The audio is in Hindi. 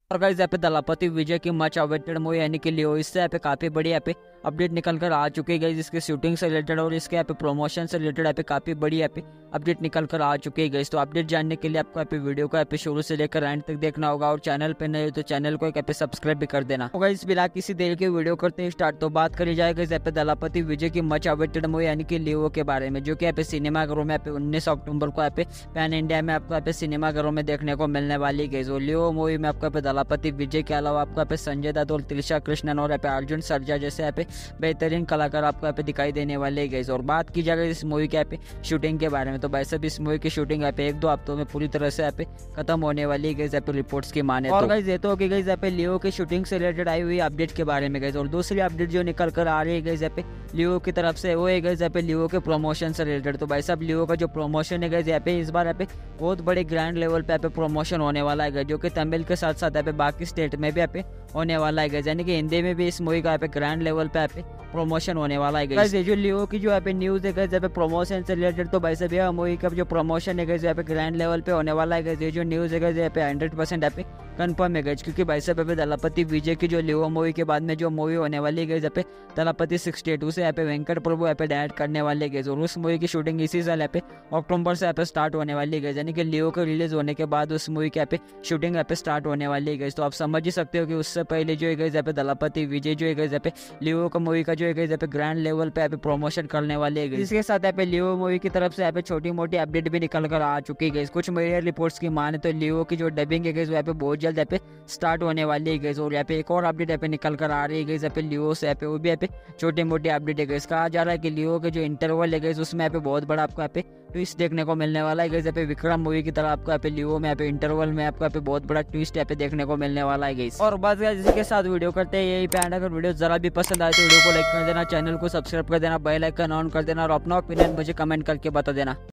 और गाइस यहाँ पे दलापति विजय की मच अवेटेड मूवी यानी कि लियो, इससे यहाँ पे काफी बड़ी यहाँ पे अपडेट निकल कर आ चुकी है गाइस। इसके शूटिंग से रिलेटेड और इसके यहाँ पे प्रमोशन से रिलेटेड यहाँ पे काफी बड़ी यहाँ पे अपडेट निकल कर आ चुकी है गाइस। तो अपडेट जानने के लिए आपको यहाँ पे वीडियो को यहाँ पे शुरू से लेकर एंड तक देखना होगा और चैनल पे नए हो तो चैनल को यहाँ पे सब्सक्राइब भी कर देना होगा। इस बिना किसी देर के वीडियो करते हैं स्टार्ट। तो बात करी जाएगा यहाँ पे दलापति विजय की मच अवेटेड मूवी यानी कि लियो के बारे में, जो कि यहाँ पे सिनेमाघरों में यहाँ पे 19 अक्टूबर को यहाँ पे पैन इंडिया में आपको यहाँ पे सिनेमाघरों में देखने को मिलने वाली गई। जो लियो मूवी में आपको यहाँ पे दलापति विजय के अलावा आपको यहाँ पे संजय दत्त और त्रिशा कृष्णन और यहाँ पे अर्जुन सर्जा जैसे यहाँ पे बेहतरीन कलाकार आपको यहाँ पे दिखाई देने वाले गए। और बात की जाए इस मूवी के यहाँ पे शूटिंग के बारे में, तो भाई साहब इस मूवी की शूटिंग यहाँ पे 1-2 हफ्तों में पूरी तरह से यहाँ पे खत्म होने वाली गई यहाँ पे रिपोर्ट्स की माने। और गाइस ये तो होगी गई यहाँ पे लियो की शूटिंग से रिलेटेड आई हुई अपडेट के बारे में गई। और दूसरी अपडेट जो निकल कर आ रही है गई यहाँ पे लियो की तरफ से, वो है गई यहाँ पे लियो के प्रमोशन से रिलेटेड। तो भाई साहब लियो का जो प्रमोशन है गई यहाँ पे इस बार यहाँ पे बहुत बड़े ग्रैंड लेवल पे यहाँ पे प्रमोशन होने वाला है, जो कि तमिल के साथ साथ यहाँ पे बाकी स्टेट में भी यहाँ पे होने वाला है, यानी कि हिंदी में भी इस मूवी का यहाँ पे ग्रैंड लेवल पे यहाँ पे प्रमोशन होने वाला है। ये जो लियो की जो यहाँ पे न्यूज़ है यहाँ पे प्रमोशन से रिलेटेड, तो भाई साहब यह मूवी का जो प्रमोशन है यहाँ पे ग्रैंड लेवल पे होने वाला है। ये जो न्यूज़ है यहाँ पे 100% यहाँ पे कंफर्म है, क्योंकि भाई साहब यहाँ पे दलापति विजय की जो लियो मूवी के बाद में जो मूवी होने वाली है यहाँ पे दलापति 62 से यहाँ पे वेंकट प्रभु यहाँ पे डायरेक्ट करने वाले है। और उस मूवी की शूटिंग इसी साल यहाँ पे अक्टूबर से यहाँ पे स्टार्ट होने वाली है, यानी कि लियो के रिलीज होने के बाद उस मूवी के यहाँ पे शूटिंग यहाँ पे स्टार्ट होने वाली है। तो आप समझ ही सकते हो कि उससे पहले जो है यहाँ पे दलापति विजय जो है यहाँ पे लियो का मूवी का जो है यहाँ पे ग्रैंड लेवल पे यहाँ पे प्रमोशन करने वाले है। इसके साथ यहाँ पे लियो मूवी की तरफ से यहाँ पे छोटी मोटी अपडेट भी निकल कर आ चुकी है। कुछ मीडिया रिपोर्ट्स की माने तो लियो की जो डबिंग है यहाँ पे बहुत जल्द यहाँ पे स्टार्ट होने वाली है। और यहाँ पे एक और अपडेट यहाँ पे निकल कर आ रही है यहाँ पे लियो से यहाँ पे, वो भी यहाँ पे छोटी मोटी अपडेट है। कहा जा रहा है कि लियो के जो इंटरवल है उसमें यहाँ पे बहुत बड़ा आपको यहाँ पे ट्विस्ट देखने को मिलने वाला है। यहाँ पे विक्रम मूवी की तरह आपको यहाँ पे लियो में यहाँ पे इंटरवल में आपको यहाँ पे बहुत बड़ा ट्विस्ट यहाँ पे देखने को मिलने वाला है। और बस इसके साथ वीडियो करते हैं यही पे। अगर वीडियो जरा भी पसंद आए तो वीडियो को लाइक कर देना, चैनल को सब्सक्राइब कर देना, बेल आइकन ऑन कर देना और अपना ओपिनियन मुझे कमेंट करके बता देना।